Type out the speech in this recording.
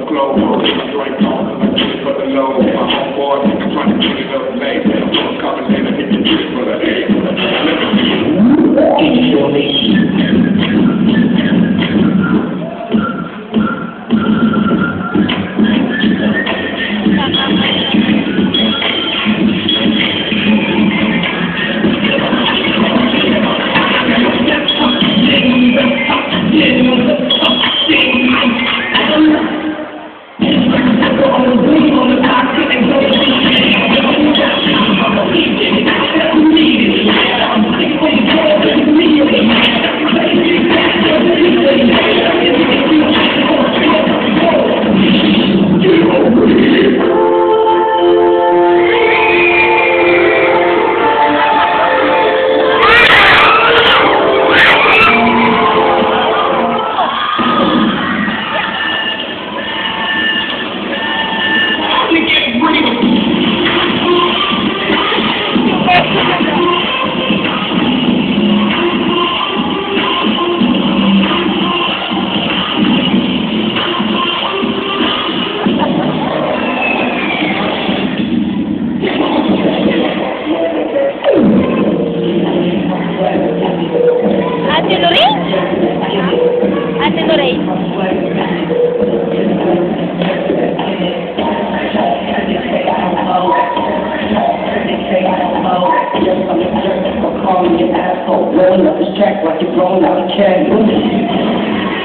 clothes, my joint on, I'm doing for the low. My homeboy, I'm trying to get it up late. I'm coming in and hit the trip for the eight. Ate Lorraine? Ate Lorraine? Rolling up this track like you're blowing out a candle.